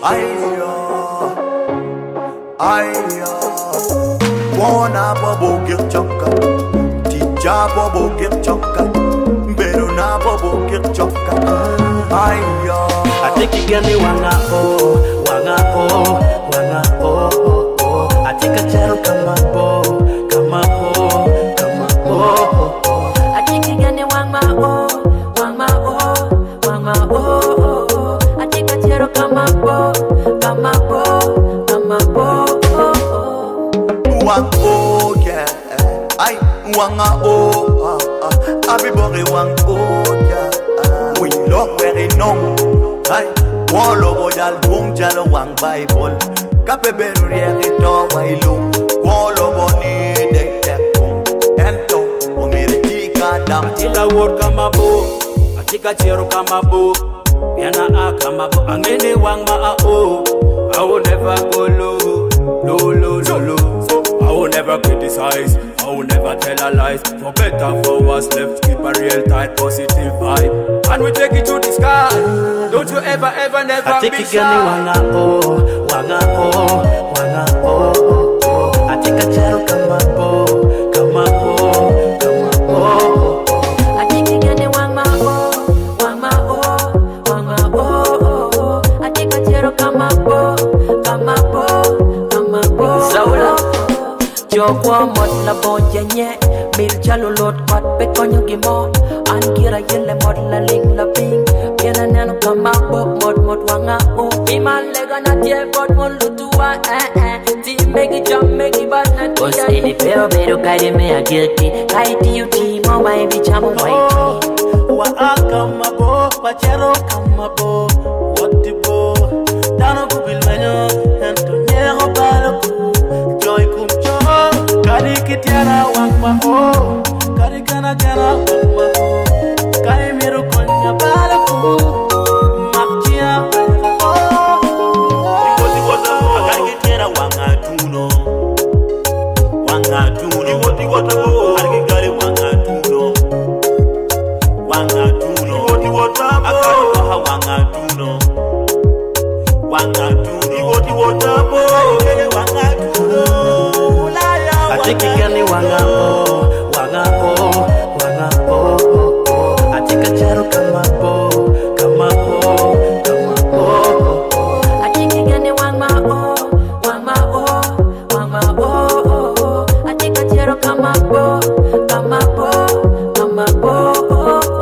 Aya, wanna bobo get chokka, tija bobo get chokka, beru na bobo get chokka. Aya, atiki gani wanga atika chero kama bo, atiki gani wanga atika chero kama bo. Yeah, I wanga everybody wang yeah. We love very no, I wall over jal bung jalo wang Bible. Kape benriere to wailu, wall over ni de tekung, ento umire tika dam. atila word kama bo, atika chero kama bo, yana kama bo, angene wang I will never go low. I will never criticize, I will never tell a lies. For better, for worse, left keep a real tight, positive vibe. And we take it to the sky. Don't you ever, never be shy. Wanga atika chero kama bo. Atiki gani wanga atika chero kama bo. Jogwa mod la bonjenye mil chalo lot pat pe konyo gimo ankira yele mod la ling la ping kena nano kama mod wanga iman lega na tie bod mon lutua ti megi jump megi bat na tia cause ini pero kaide me a guilty kaide you ti mo mai bi chamo white wa kama bo pachero kama bo what the bo dano kubil manyo antonio balako joy kumcho kali kitiara wakma kali kana wakma kai miru konya balako makchia Ikoti wata akali kitiara wanga tuno ikoti wata bo akali gale wanga tuno ikoti wata akali waha wanga tuno ikoti wata bo wanga tuno atiki gani wanga atika chero kama bo atiki gani wanga atika chero kama bo